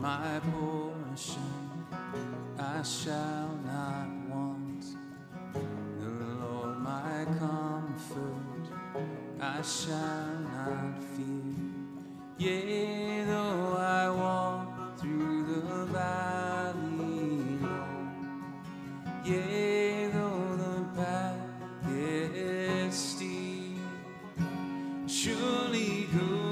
my portion, I shall not want. The Lord my comfort, I shall not fear. Yea, though I walk through the valley low, yea, though the path gets steep, surely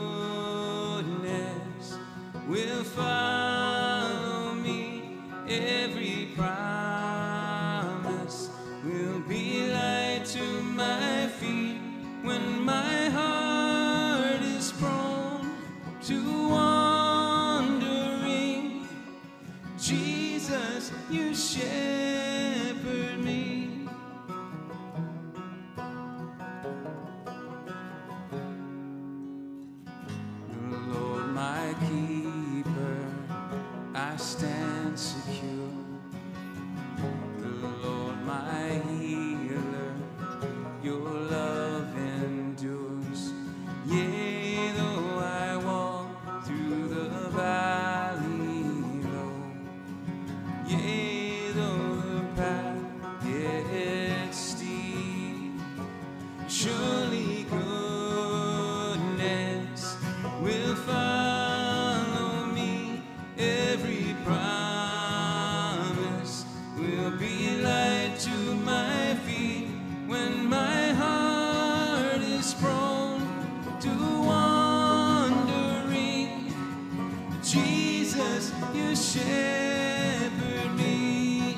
goodness will follow me. Every promise will be light to my feet. When my heart is prone to wandering, Jesus, you shepherd me. The Lord my keeper, I stand secure. The Lord my healer, your love endures. Yea, though I walk through the valley low, yea, though the path gets steep, surely goodness will follow me. Every promise will be light to my feet. When my heart is prone to wandering, Jesus, you shepherd me.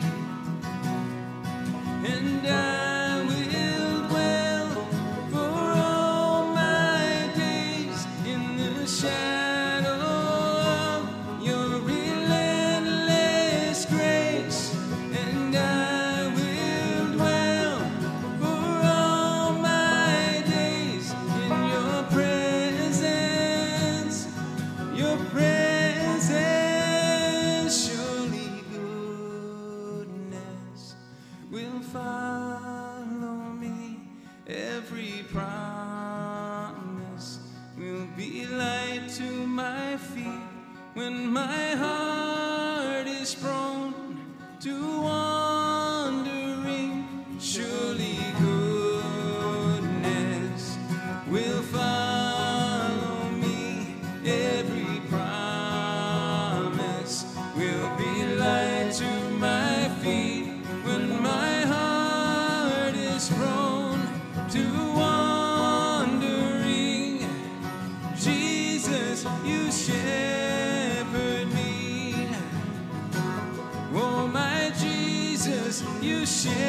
And I will dwell for all my days in the shadow of your relentless grace. And I will dwell for all my days in your presence, your presence. Surely goodness will follow me. Every promise will be light to my feet. When my heart is prone to wandering, surely goodness will follow me. Every promise will be light to my feet. When my heart is prone to wandering, Jesus, you shepherd me. Oh, my Jesus, you shepherd